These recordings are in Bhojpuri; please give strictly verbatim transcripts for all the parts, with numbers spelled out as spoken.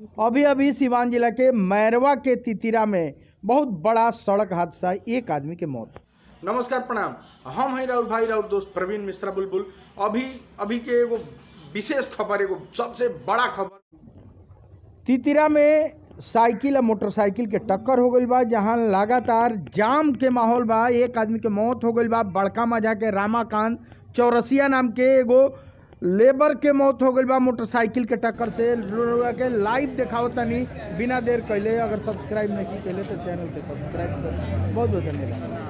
अभी अभी सिवान जिला के मैरवा के तितिरा में बहुत बड़ा सड़क हादसा, एक आदमी के मौत। नमस्कार, प्रणाम। हम हैं राहुल भाई, राहुल दोस्त प्रवीण मिश्रा बुलबुल। अभी अभी के एगो विशेष खबर, एगो सबसे बड़ा खबर। तितिरा में साइकिल और मोटरसाइकिल के टक्कर हो गई बा, जहां लगातार जाम के माहौल बा। एक आदमी के मौत हो गई बा। बड़का मजा के रामाकांत चौरसिया नाम के एगो लेबर के मौत हो गई बा मोटरसाइकिल के टक्कर से। के लाइव दिखाओ तनी बिना देर कैले। अगर सब्सक्राइब नहीं कैले तो चैनल के सब्सक्राइब कर। बहुत बहुत धन्यवाद।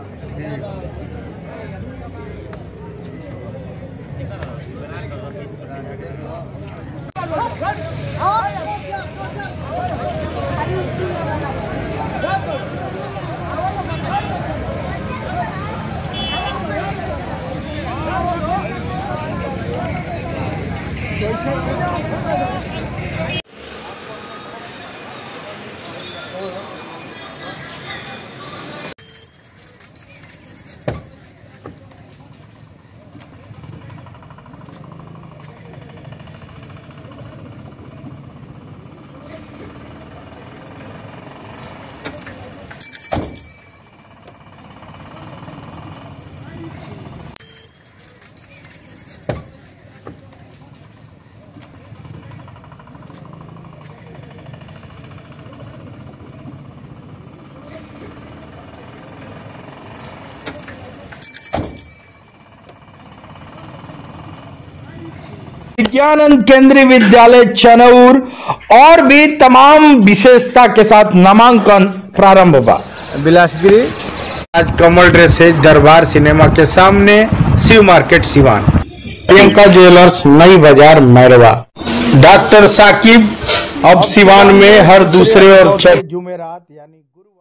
विज्ञानंद केंद्रीय विद्यालय चनौर और भी तमाम विशेषता के साथ नामांकन प्रारंभ हुआ। बिलासगिरी आज कमल ड्रेस से दरबार सिनेमा के सामने Shiv market Siwan. Priyanka jewellers Nai Bazar Mairwa. Doctor Saqib अब सिवान में हर दूसरे और जुमेरात यानी गुरुवार